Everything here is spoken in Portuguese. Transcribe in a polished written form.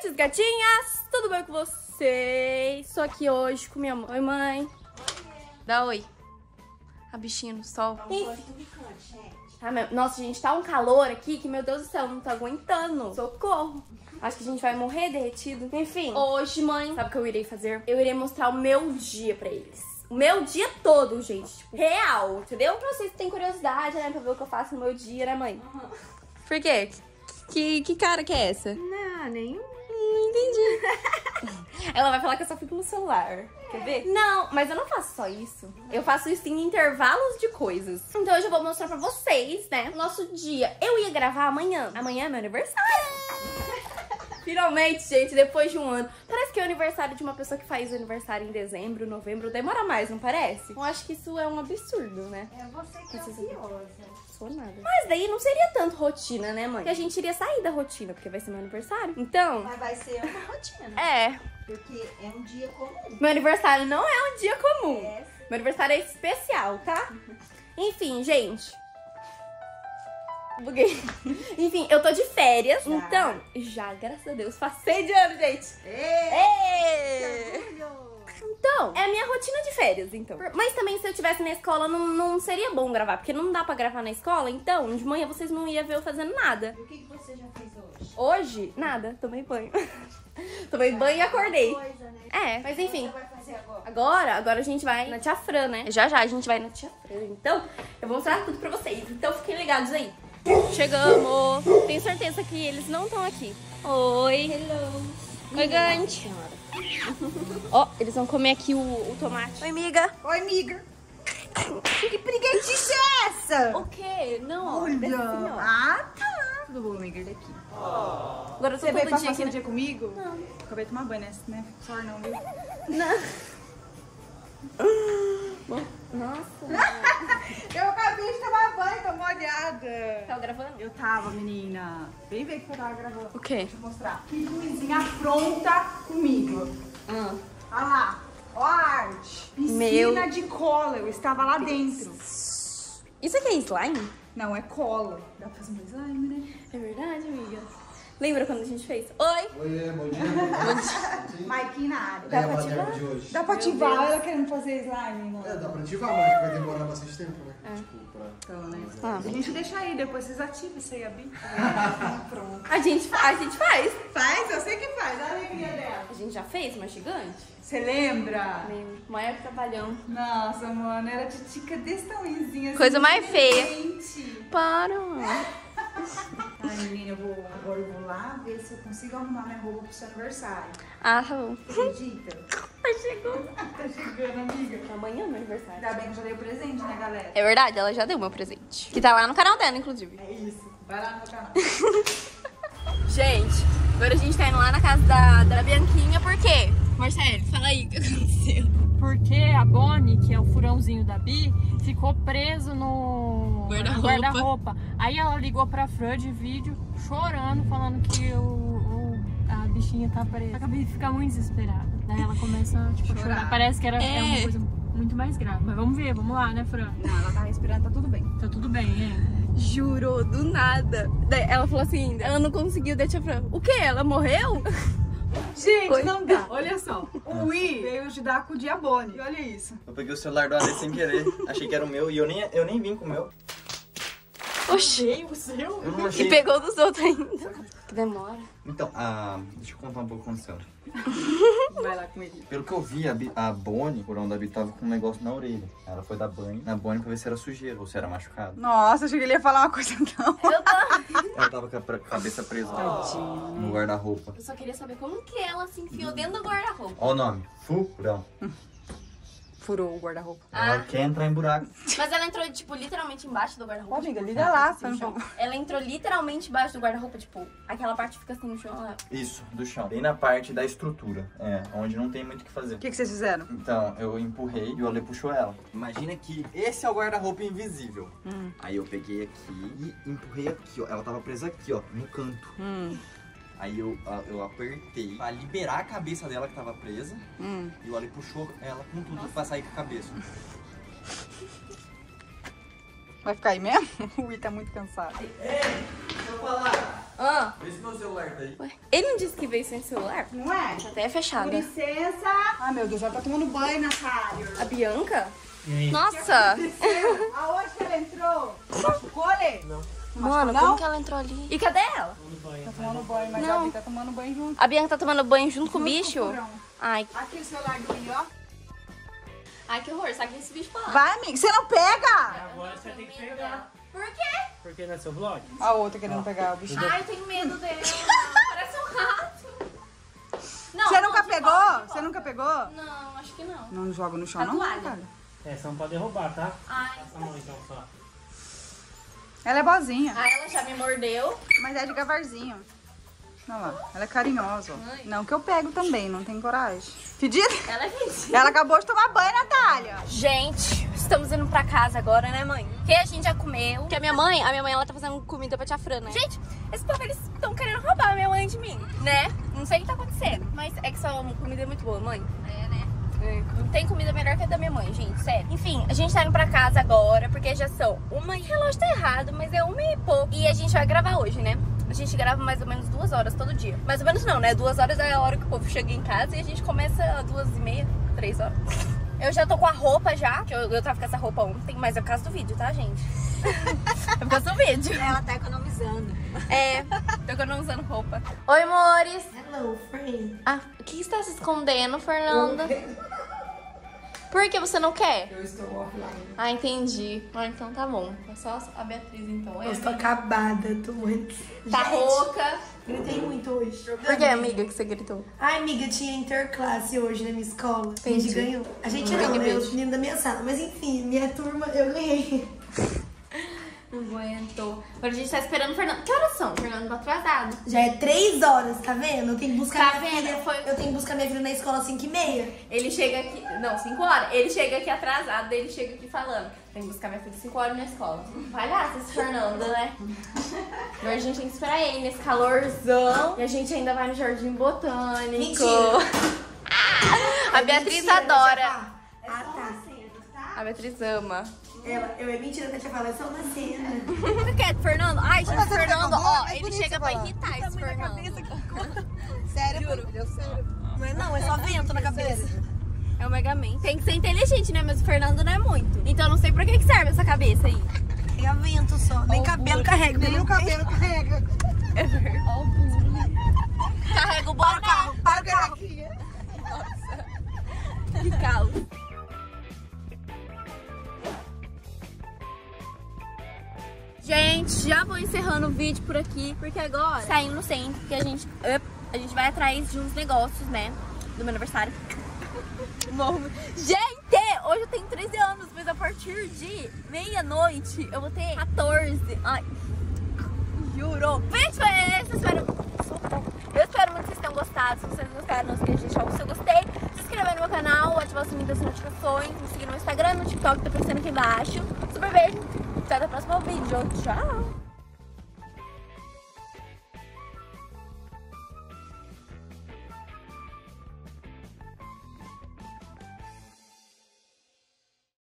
Gente, gatinhas, tudo bem com vocês? Estou aqui hoje com minha mãe. Oi, mãe. Dá oi. A bichinha no sol. Nossa, gente, tá um calor aqui que, meu Deus do céu, não tô aguentando. Socorro. Acho que a gente vai morrer derretido. Enfim, hoje, mãe, sabe o que eu irei fazer? Eu irei mostrar o meu dia pra eles. O meu dia todo, gente. Tipo, real, entendeu? Pra vocês que têm curiosidade, né? Pra ver o que eu faço no meu dia, né, mãe? Por quê? Que cara que é essa? Não, nenhum. Não entendi. Ela vai falar que eu só fico no celular. Quer ver? Não, mas eu não faço só isso. Eu faço isso em intervalos de coisas. Então hoje eu vou mostrar pra vocês, né, o nosso dia. Eu ia gravar amanhã. Amanhã é meu aniversário. Finalmente, gente, depois de um ano. Parece que é o aniversário de uma pessoa que faz aniversário em dezembro, novembro. Demora mais, não parece? Eu acho que isso é um absurdo, né? É você que é ansiosa. Sou nada. Mas daí não seria tanto rotina, né, mãe? Porque a gente iria sair da rotina, porque vai ser meu aniversário. Então... Mas vai ser uma rotina. É. Porque é um dia comum. Meu aniversário não é um dia comum. É. Meu aniversário é especial, tá? Enfim, gente... Buguei. Enfim, eu tô de férias. Já. Então, graças a Deus, passei de ano, gente. Ê! Então, é a minha rotina de férias, então. Mas também, se eu estivesse na escola, não seria bom gravar. Porque não dá pra gravar na escola. Então, de manhã vocês não iam ver eu fazendo nada. E o que você já fez hoje? Hoje, nada. Tomei banho. Tomei banho e acordei. Coisa, né? É, mas enfim. O que você vai fazer agora? Agora a gente vai na Tia Fran, né? Já a gente vai na Tia Fran. Então, eu vou mostrar tudo pra vocês. Então, fiquem ligados aí. Chegamos. Tenho certeza que eles não estão aqui. Oi. Hello. Oi, Gante. Ó, eles vão comer aqui o tomate. Oi, amiga. Oi, amiga. Que preguiça é essa? O quê? Não, Olha. desce assim, ó. Ah, tá. Tudo bom, amiga? Daqui. Agora eu tô Você veio todo pra dia aqui, passar o né? dia comigo? Não. Acabei de tomar banho, né? Sorry não, viu? Nossa. Eu acabei de tomar banho, tô molhada. Tava gravando? Eu tava, menina. Vem ver que eu tava gravando. O quê? Deixa eu mostrar. Que coisinha pronta comigo. Olha lá. Ó a arte. Piscina de cola. Eu estava lá dentro. Isso aqui é slime? Não, é cola. Dá pra fazer um slime, né? É verdade, amiga. Lembra quando a gente fez? Oi! Oi, bom dia. Maiquinha na área. É a maneira de hoje. Dá pra ativar ela querendo fazer slime, não? É, dá pra ativar, mas vai demorar bastante tempo, né? Tipo, pra... Então, né? Ah. A gente deixa aí, depois vocês ativam isso aí, a bicha. Pronto. A gente faz. Faz, eu sei que faz. Olha a alegria dela. A gente já fez uma gigante? Você lembra? Lembro. Maior trabalhão. Nossa, mano, era titica desse tamanhozinho assim. Coisa mais feia. Gente. Para. Ai, menina, agora eu vou lá ver se eu consigo arrumar minha roupa pro seu aniversário. Ah, tá bom. Acredita? Chegou. Tá chegando, amiga. Amanhã é meu aniversário. Ainda bem que eu já dei o presente, né, galera? É verdade, ela já deu meu presente. Que tá lá no canal dela, inclusive. É isso. Vai lá no meu canal. Gente, agora a gente tá indo lá na casa da Bianquinha, por quê? Marcelo, fala aí o que aconteceu. Porque a Bonnie, que é o furãozinho da Bi, ficou preso no guarda-roupa. Aí ela ligou pra Fran de vídeo, chorando, falando que a bichinha tá presa. Acabei de ficar muito desesperada. Daí ela começa tipo, a chorar. Parece que era uma coisa muito mais grave. Mas vamos ver, vamos lá, né, Fran? Não, ela tá respirando, tá tudo bem. Tá tudo bem, é. Jurou, do nada. Daí ela falou assim, ela não conseguiu, daí a tia Fran, o quê? Ela morreu? Gente, Oi. não dá. Olha só. O Wii veio ajudar com o Diabone. E olha isso. Eu peguei o celular do Ale sem querer, achei que era o meu e eu nem vim com o meu. Oxi. O seu? Eu não E achei. pegou dos outros ainda. Que demora. Então, deixa eu contar um pouco o que aconteceu. Vai lá com ele. Pelo que eu vi, a Bonnie, por onde a Bi, tava com um negócio na orelha. Ela foi dar banho na Bonnie pra ver se era sujeira ou se era machucado. Nossa, achei que ele ia falar uma coisa não. Ela tava com a cabeça presa no guarda-roupa. Eu só queria saber como que ela se enfiou dentro do guarda-roupa. Olha o nome, Furão. Furou o guarda-roupa. Ela quer entrar em buraco. Mas ela entrou, tipo, literalmente embaixo do guarda-roupa. Ô, amiga, liga lá. Tá no chão. Ela entrou literalmente embaixo do guarda-roupa, tipo, aquela parte fica assim no chão. Ela... Isso, do chão. Bem na parte da estrutura, onde não tem muito o que fazer. O que vocês fizeram? Então, eu empurrei e o Ale puxou ela. Imagina que esse é o guarda-roupa invisível. Aí eu peguei aqui e empurrei aqui, ó. Ela tava presa aqui, ó, no canto. Aí eu apertei pra liberar a cabeça dela que tava presa. E o Ale puxou ela com tudo pra sair com a cabeça. Vai ficar aí mesmo? O Wii tá muito cansado. Ei, deixa eu falar. Vê se meu celular tá aí. Ué, ele não disse que veio sem celular? Não é? Tá até fechada. Com licença. Ai, meu Deus, ela tá tomando banho, Natália. A Bianca? aí? Nossa! Aonde que ela entrou? Machucou, Lê? Não. Mano, como que ela entrou ali? E cadê ela? Tá tomando banho, mas Não. a Bia tá tomando banho junto. A Bianca tá tomando banho junto com o bicho? furão. Ai, Aqui o celular do Will, ó. ai, que horror. Sabe esse bicho pra lá? Vai, amiga. Você não pega? Agora você tem que pegar. Por quê? Porque não é seu vlog? A outra querendo pegar o bicho. Ai, eu tenho medo dela. Parece um rato. Não, Você não, nunca de pegou? volta, de Você nunca pegou? volta. Não, acho que não. Não joga no chão, A não, toalha. cara. É, você não pode derrubar, tá? Ai. A mão então só. Ela é boazinha, Ai, ela já me mordeu. mas é de gavarzinho. Olha lá, ela é carinhosa, ó. Ai. Não que eu pego também, não tem coragem. Pedido? Ela é mentira. Ela acabou de tomar banho, Natália. Gente, estamos indo pra casa agora, né, mãe? Que a gente já comeu. Porque a minha mãe, ela tá fazendo comida pra tia Fran, né? Gente, esse povo, eles estão querendo roubar a minha mãe de mim, né? Não sei o que tá acontecendo. Mas é que sua comida é muito boa, mãe. É, né? Não tem comida melhor que a da minha mãe, gente, sério. Enfim, a gente tá indo pra casa agora, porque já são uma... O relógio tá errado, mas é 1h e pouco. E a gente vai gravar hoje, né? A gente grava mais ou menos 2 horas todo dia. Mais ou menos não, né? 2 horas é a hora que o povo chega em casa e a gente começa 2h30, 3 horas. Eu já tô com a roupa já, que eu tava com essa roupa ontem, mas é por causa do vídeo, tá, gente? É por causa do vídeo. Ela tá economizando. É, tô economizando roupa. Oi, amores. Hello, friend. Ah, o que você tá se escondendo, Fernanda? Por que você não quer? Eu estou offline. Ah, entendi. Ah, então tá bom. É só a Beatriz, então. Eu estou acabada, tô muito... Tá Gente, rouca. Gritei muito hoje. Por que, amiga, que você gritou? Ai, amiga, tinha interclasse hoje na minha escola. A Entendi. gente ganhou. A gente Entendi, não, né? beijo. Os meninos da minha sala. Mas enfim, minha turma, eu ganhei. Não aguento. Agora a gente tá esperando o Fernando. Que horas são? O Fernando tá atrasado. Já é 3 horas, tá vendo? Eu tenho que buscar Tá minha vendo? filha. Foi- Eu tenho que buscar minha filha na escola às 5h30. Ele chega aqui... Não, 5 horas. Ele chega aqui atrasado, daí ele chega aqui falando. Tem que buscar minha filha 5 horas na escola. Palhaço esse Fernando, né? Agora a gente tem que esperar ele nesse calorzão. E a gente ainda vai no Jardim Botânico. Mentira. A Beatriz Mentira, adora. Tia Fá. Ah, tá. A Beatriz ama. É mentira da Tia Fá, é só uma cena. Você quer, Fernando? Ai, gente, Você Fernando, pegou ó, bola? É ele bonito chega essa pra bola. irritar esse Fernando. Sério? Juro. Sério. Mas não, é só vento na cabeça. É o Mega Man. Tem que ser inteligente, né? Mas o Fernando não é muito. Então eu não sei pra que serve essa cabeça aí. É vento só. Nem cabelo carrega. Nem o cabelo carrega. É verdade. Carrega o boné. Para o carro. Que caos. Gente, já vou encerrando o vídeo por aqui, porque agora saindo no centro, que a gente vai atrás de uns negócios, né, do meu aniversário. Gente, hoje eu tenho 13 anos, mas a partir de meia-noite eu vou ter 14. Ai, juro. Gente, foi esse, eu espero muito que vocês tenham gostado. Se vocês gostaram, não esqueça de deixar o seu gostei, se inscrever no meu canal, ativar o sininho das notificações, me seguir no Instagram, no TikTok, tá aparecendo aqui embaixo. Super beijo, até o próximo vídeo. Tchau!